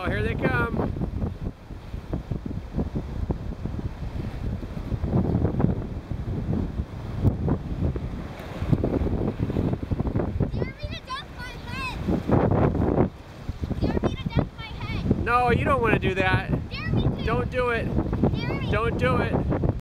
Oh, here they come. No, you don't want to do that. Dare me to. Don't do it. Dare me. Don't do it.